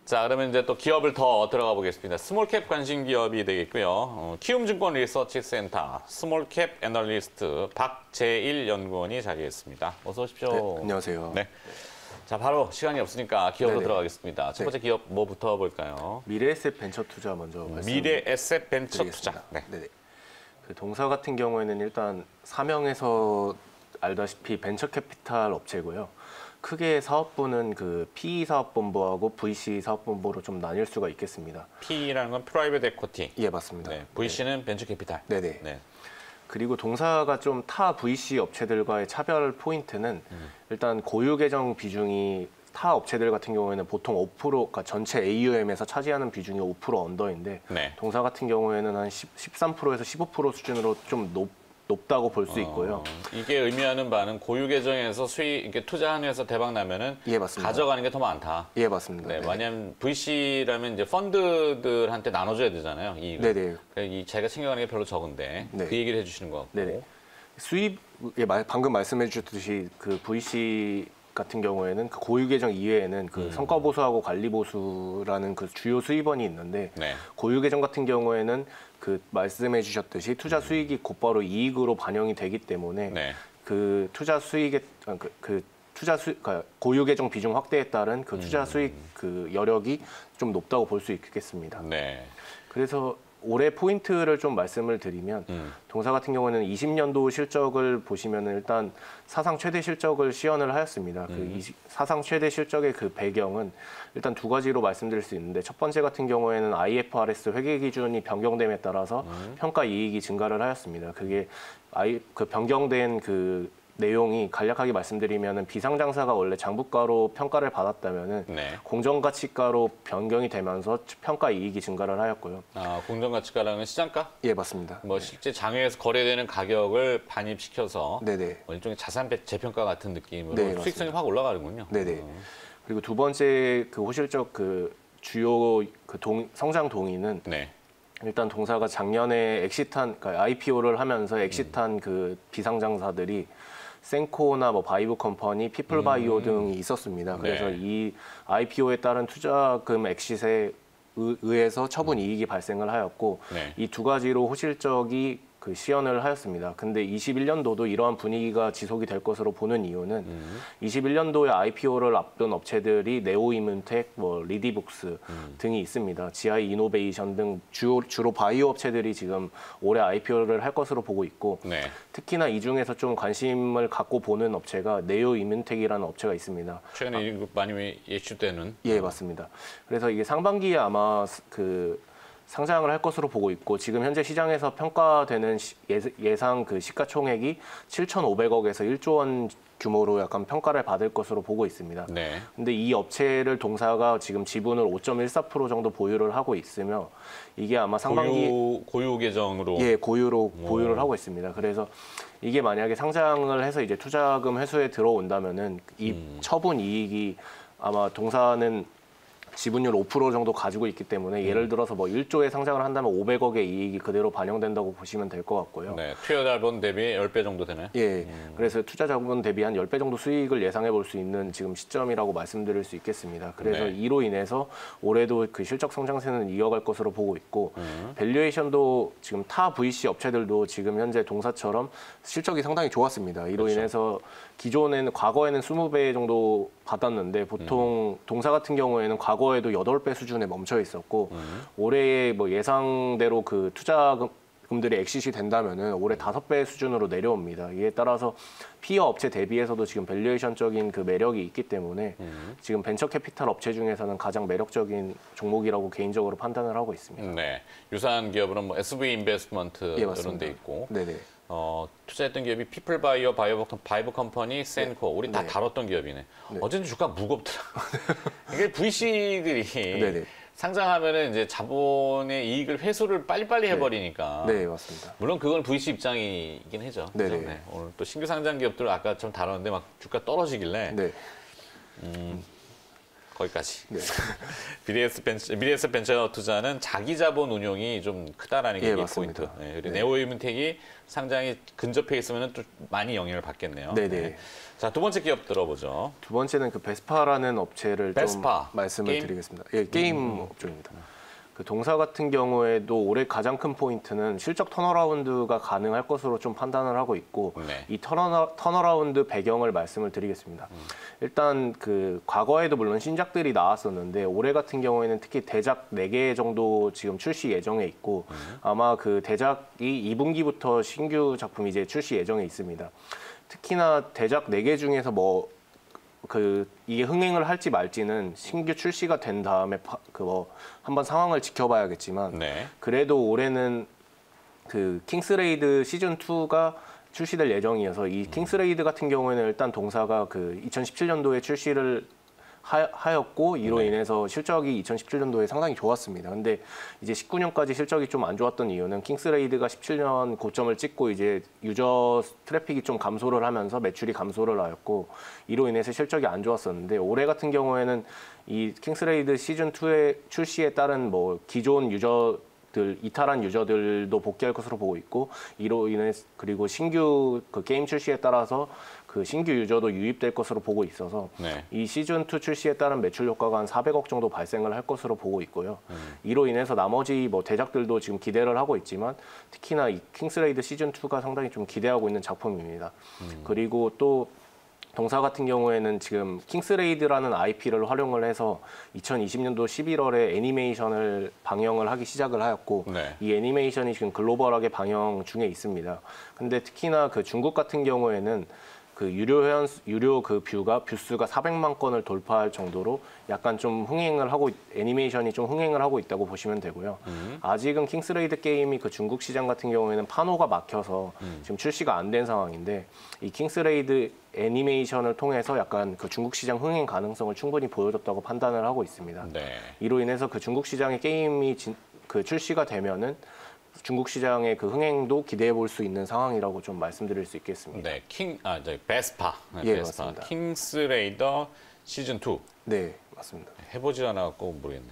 자, 그러면 이제 또 기업을 더 들어가 보겠습니다. 스몰캡 관심 기업이 되겠고요. 키움증권 리서치 센터 스몰캡 애널리스트 박재일 연구원이 자리했습니다. 어서 오십시오. 네, 안녕하세요. 네. 자, 바로 시간이 없으니까 기업으로 네네. 들어가겠습니다. 첫 번째 기업 뭐부터 볼까요? 미래에셋 벤처 투자 먼저 말씀드리겠습니다. 미래에셋 벤처 투자. 네. 네네. 그 동사 같은 경우에는 일단 사명에서 알다시피 벤처 캐피탈 업체고요. 크게 사업부는 그 PE 사업본부하고 VC 사업본부로 좀 나뉠 수가 있겠습니다. P라는 건 프라이빗 에쿼티. 예, 맞습니다. 네. VC는 벤처 캐피탈. 네네. 네. 그리고 동사가 좀 타 VC 업체들과의 차별 포인트는 일단 고유 계정 비중이 타 업체들 같은 경우에는 보통 5%, 그러니까 전체 AUM에서 차지하는 비중이 5% 언더인데 네. 동사 같은 경우에는 한 13%에서 15% 수준으로 좀 높다고 볼 수 있고요. 이게 의미하는 바는 고유 계정에서 수익 이렇게 투자하는 회사 대박 나면은 예, 맞습니다. 가져가는 게 더 많다. 예, 맞습니다. 네, 네. 왜냐하면 VC라면 이제 펀드들한테 나눠줘야 되잖아요. 네네. 이 자기가 챙겨가는 게 별로 적은데 네. 그 얘기를 해주시는 것 같고. 네네. 수입, 예, 방금 말씀해 주셨듯이 그 VC 같은 경우에는 그 고유 계정 이외에는 그 성과 보수하고 관리 보수라는 그 주요 수입원이 있는데 네. 고유 계정 같은 경우에는 그 말씀해 주셨듯이 투자 수익이 곧바로 이익으로 반영이 되기 때문에 네. 그 투자 수익의 그러니까 고유 계정 비중 확대에 따른 그 투자 수익 그 여력이 좀 높다고 볼 수 있겠습니다. 네. 그래서 올해 포인트를 좀 말씀을 드리면 동사 같은 경우는 20년도 실적을 보시면 일단 사상 최대 실적을 시현을 하였습니다. 그 사상 최대 실적의 그 배경은 일단 두 가지로 말씀드릴 수 있는데 첫 번째 같은 경우에는 IFRS 회계 기준이 변경됨에 따라서 평가 이익이 증가를 하였습니다. 그게 그 변경된 그 내용이 간략하게 말씀드리면은 비상장사가 원래 장부가로 평가를 받았다면은 네. 공정가치가로 변경이 되면서 평가 이익이 증가를 하였고요. 아, 공정가치가라는 시장가? 예, 맞습니다. 뭐 실제 장외에서 거래되는 가격을 반입시켜서 네네. 일종의 자산 재평가 같은 느낌으로 네, 수익성이 확 올라가는군요. 네네. 그리고 두 번째 그 호실적 그 주요 그 성장 동의는 네. 일단 동사가 작년에 엑시트한, 그러니까 IPO를 하면서 엑시트한 그 비상장사들이 센코나 뭐 바이브 컴퍼니, 피플바이오 등이 있었습니다. 그래서 네. 이 IPO에 따른 투자금 엑시트에 의해서 처분 이익이 발생을 하였고 네. 이 두 가지로 호실적이 그 시연을 하였습니다. 근데 21년도도 이러한 분위기가 지속이 될 것으로 보는 이유는 21년도에 IPO를 앞둔 업체들이 네오이문텍, 뭐 리디북스 등이 있습니다. GI 이노베이션 등 주로 바이오 업체들이 지금 올해 IPO를 할 것으로 보고 있고 네. 특히나 이 중에서 좀 관심을 갖고 보는 업체가 네오이문텍이라는 업체가 있습니다. 최근에 많이 이슈되는. 예, 맞습니다. 그래서 이게 상반기에 아마 그 상장을 할 것으로 보고 있고 지금 현재 시장에서 평가되는 예상 그 시가총액이 7,500억에서 1조 원 규모로 약간 평가를 받을 것으로 보고 있습니다. 네. 근데 이 업체를 동사가 지금 지분을 5.14% 정도 보유를 하고 있으며 이게 아마 상반기 고유 계정으로. 예, 고유로 보유를 하고 있습니다. 그래서 이게 만약에 상장을 해서 이제 투자금 회수에 들어온다면은 이 처분 이익이 아마 동사는 지분율 5% 정도 가지고 있기 때문에 예를 들어서 뭐 1조에 상장을 한다면 500억의 이익이 그대로 반영된다고 보시면 될 것 같고요. 네. 투여 자본 대비 10배 정도 되나요? 예. 그래서 투자 자본 대비 한 10배 정도 수익을 예상해 볼 수 있는 지금 시점이라고 말씀드릴 수 있겠습니다. 그래서 네. 이로 인해서 올해도 그 실적 성장세는 이어갈 것으로 보고 있고 밸류에이션도 지금 타 VC 업체들도 지금 현재 동사처럼 실적이 상당히 좋았습니다. 이로 그렇죠. 인해서 과거에는 20배 정도 받았는데 보통 동사 같은 경우에는 과거에도 8배 수준에 멈춰 있었고 올해 뭐 예상대로 그 투자금들이 엑시시 된다면은 올해 5배 수준으로 내려옵니다. 이에 따라서 피어 업체 대비해서도 지금 밸류에이션적인 그 매력이 있기 때문에 지금 벤처 캐피탈 업체 중에서는 가장 매력적인 종목이라고 개인적으로 판단을 하고 있습니다. 네. 유사한 기업으로는 뭐 SV 인베스트먼트 예, 이런 맞습니다. 데 있고. 네네. 투자했던 기업이 피플바이오, 바이브 컴퍼니, 센코. 우리 다 네. 다뤘던 기업이네. 네. 어쩐지 주가 무겁더라. 이게 VC들이 네네. 상장하면은 이제 자본의 이익을 회수를 빨리빨리 해버리니까. 네, 맞습니다. 물론 그건 VC 입장이긴 하죠. 네네. 그죠? 네. 오늘 또 신규 상장 기업들 아까 좀 다뤘는데 막 주가 떨어지길래 네. 거기까지. 네. 미래에셋 벤처 투자는 자기 자본 운용이 좀 크다라는 게 예, 이 맞습니다. 포인트. 네, 그리고 네. 네오이문텍이 상장이 근접해 있으면 또 많이 영향을 받겠네요. 네네. 네. 자, 두 번째 기업 들어보죠. 두 번째는 그 베스파라는 업체를 베스파. 좀 말씀을 게임? 드리겠습니다. 예, 게임 업종입니다. 그 동사 같은 경우에도 올해 가장 큰 포인트는 실적 턴어라운드가 가능할 것으로 좀 판단을 하고 있고 네. 이 턴어라운드 배경을 말씀을 드리겠습니다. 일단 그 과거에도 물론 신작들이 나왔었는데 올해 같은 경우에는 특히 대작 4개 정도 지금 출시 예정에 있고 아마 그 대작이 2분기부터 신규 작품이 이제 출시 예정에 있습니다. 특히나 대작 4개 중에서 이게 흥행을 할지 말지는 신규 출시가 된 다음에 한번 상황을 지켜봐야겠지만 네. 그래도 올해는 그 킹스레이드 시즌 2가 출시될 예정이어서 이 킹스레이드 같은 경우에는 일단 동사가 그 2017년도에 출시를 하였고 이로 네. 인해서 실적이 2017년도에 상당히 좋았습니다. 근데 이제 19년까지 실적이 좀 안 좋았던 이유는 킹스레이드가 17년 고점을 찍고 이제 유저 트래픽이 좀 감소를 하면서 매출이 감소를 하였고 이로 인해서 실적이 안 좋았었는데 올해 같은 경우에는 이 킹스레이드 시즌 2의 출시에 따른 기존 이탈한 유저들도 복귀할 것으로 보고 있고 이로 인해 그리고 신규 그 게임 출시에 따라서 그 신규 유저도 유입될 것으로 보고 있어서 네. 이 시즌 2 출시에 따른 매출 효과가 한 400억 정도 발생을 할 것으로 보고 있고요. 이로 인해서 나머지 대작들도 지금 기대를 하고 있지만 특히나 이 킹스레이드 시즌 2가 상당히 좀 기대하고 있는 작품입니다. 그리고 또 동사 같은 경우에는 지금 킹스레이드라는 IP를 활용을 해서 2020년도 11월에 애니메이션을 방영을 하기 시작을 하였고 네. 이 애니메이션이 지금 글로벌하게 방영 중에 있습니다. 근데 특히나 그 중국 같은 경우에는 그 유료 그 뷰수가 400만 건을 돌파할 정도로 약간 좀 애니메이션이 좀 흥행을 하고 있다고 보시면 되고요. 아직은 킹스레이드 게임이 그 중국 시장 같은 경우에는 판호가 막혀서 지금 출시가 안 된 상황인데 이 킹스레이드 애니메이션을 통해서 약간 그 중국 시장 흥행 가능성을 충분히 보여줬다고 판단을 하고 있습니다. 네. 이로 인해서 그 중국 시장의 게임이 그 출시가 되면은 중국 시장의 그 흥행도 기대해 볼 수 있는 상황이라고 좀 말씀드릴 수 있겠습니다. 네. 베스파. 네, 예, 베스파. 맞습니다. 킹스레이더 시즌 2. 네, 맞습니다. 해보질 않아갖고 모르겠네.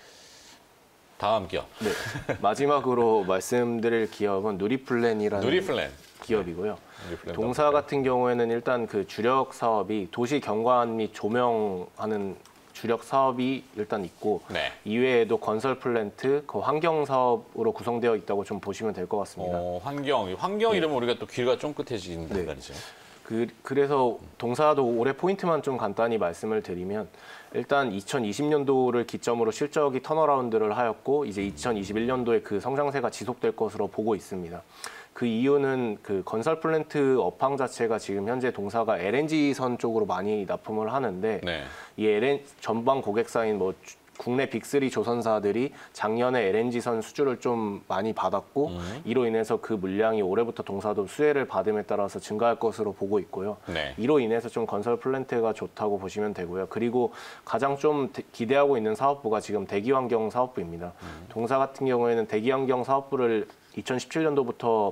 다음 기업. 네. 마지막으로 말씀드릴 기업은 누리플랜이라는 누리플랜. 기업이고요. 누리플랜 동사 같은 경우에는 일단 그 주력 사업이 도시 경관 및 조명하는 주력 사업이 일단 있고 네. 이외에도 건설 플랜트, 그 환경 사업으로 구성되어 있다고 좀 보시면 될 것 같습니다. 환경 이러면 우리가 또 귀가 쫑긋해지는 네. 말이죠. 그래서 동사도 올해 포인트만 좀 간단히 말씀을 드리면 일단 2020년도를 기점으로 실적이 턴어라운드를 하였고 이제 2021년도에 그 성장세가 지속될 것으로 보고 있습니다. 그 이유는 그 건설 플랜트 업황 자체가 지금 현재 동사가 LNG선 쪽으로 많이 납품을 하는데 네. 이 전방 고객사인 국내 빅3 조선사들이 작년에 LNG선 수주를 좀 많이 받았고 이로 인해서 그 물량이 올해부터 동사도 수혜를 받음에 따라서 증가할 것으로 보고 있고요. 네. 이로 인해서 좀 건설 플랜트가 좋다고 보시면 되고요. 그리고 가장 좀 기대하고 있는 사업부가 지금 대기환경 사업부입니다. 동사 같은 경우에는 대기환경 사업부를 2017년도부터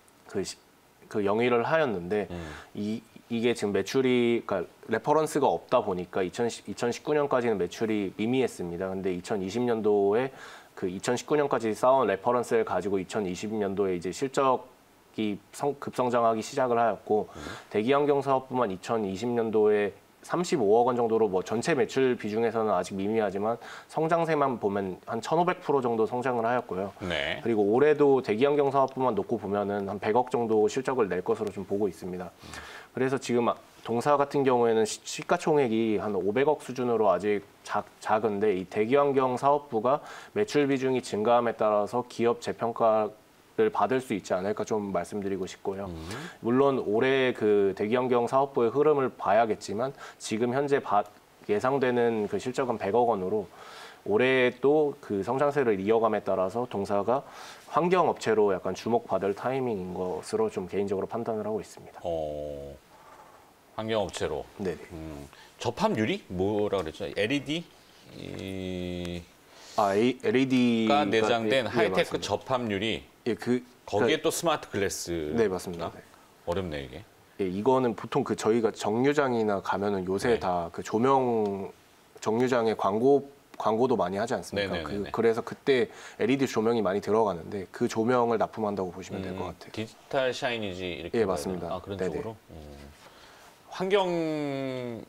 그 영위를 하였는데 이게 지금 매출이 그러니까 레퍼런스가 없다 보니까 2019년까지는 매출이 미미했습니다. 근데 2020년도에 그 2019년까지 쌓아온 레퍼런스를 가지고 2020년도에 이제 실적이 급성장하기 시작을 하였고 대기환경 사업부만 2020년도에 35억 원 정도로 전체 매출 비중에서는 아직 미미하지만 성장세만 보면 한 1,500% 정도 성장을 하였고요. 네. 그리고 올해도 대기환경 사업부만 놓고 보면은 한 100억 정도 실적을 낼 것으로 좀 보고 있습니다. 그래서 지금 동사 같은 경우에는 시가총액이 한 500억 수준으로 아직 작은데 이 대기환경 사업부가 매출 비중이 증가함에 따라서 기업 재평가 를 받을 수 있지 않을까 좀 말씀드리고 싶고요. 물론 올해 그 대기환경 사업부의 흐름을 봐야겠지만 지금 현재 예상되는 그 실적은 100억 원으로 올해 또 그 성장세를 이어감에 따라서 동사가 환경 업체로 약간 주목받을 타이밍인 것으로 좀 개인적으로 판단을 하고 있습니다. 환경 업체로. 네. 접합률이 뭐라 그랬죠? LED LED가 내장된 하이테크 맞습니다. 접합률이 거기에 또 스마트 글래스. 네, 맞습니다. 네. 어렵네 이게. 이거는 보통 저희가 정류장이나 가면은 요새 네. 다 그 조명 정류장에 광고도 많이 하지 않습니까? 그래서 그때 LED 조명이 많이 들어가는데 그 조명을 납품한다고 보시면 될 것 같아요. 디지털 샤이니지 이렇게. 예, 맞습니다. 아, 그런 네네. 쪽으로. 환경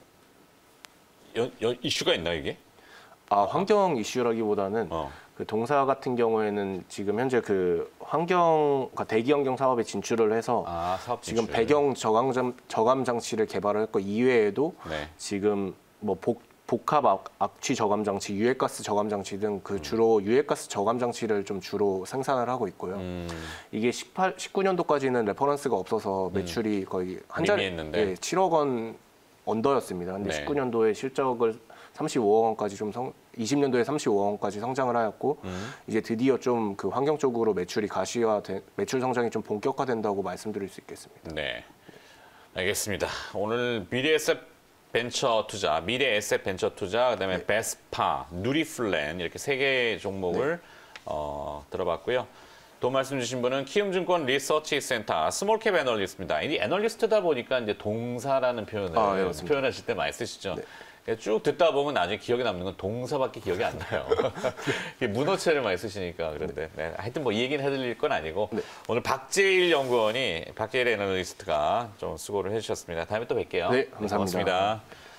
이슈가 있나 이게? 환경 이슈라기보다는 그 동사 같은 경우에는 지금 현재 그 그러니까 대기 환경 사업에 진출을 해서 사업 지금 진출. 배경 저감 장치를 개발을 했고 이외에도 네. 지금 뭐 복합 악취 저감 장치, 유해가스 저감 장치 등 그 주로 유해가스 저감 장치를 좀 주로 생산을 하고 있고요. 이게 19년도까지는 레퍼런스가 없어서 매출이 거의 한 자리, 미미했는데. 7억 원 언더였습니다. 근데 네. 19년도에 실적을 35억 원까지 20년도에 35억 원까지 성장을 하였고 이제 드디어 좀 그 환경 쪽으로 매출 성장이 좀 본격화된다고 말씀드릴 수 있겠습니다. 네, 알겠습니다. 오늘 미래 에셋 벤처 투자, 그다음에 베스파, 누리플랜 이렇게 3개 종목을 들어봤고요. 또 말씀 주신 분은 키움증권 리서치 센터 스몰캡 애널리스트입니다. 이 애널리스트다 보니까 이제 동사라는 표현을 네, 표현하실 때 많이 쓰시죠. 네. 쭉 듣다 보면 나중에 기억에 남는 건 동사밖에 기억이 안 나요. 문어체를 많이 쓰시니까 그런데 하여튼 뭐 이 얘기는 해드릴 건 아니고 오늘 박재일 애널리스트가 좀 수고를 해주셨습니다. 다음에 또 뵐게요. 네, 감사합니다. 고맙습니다.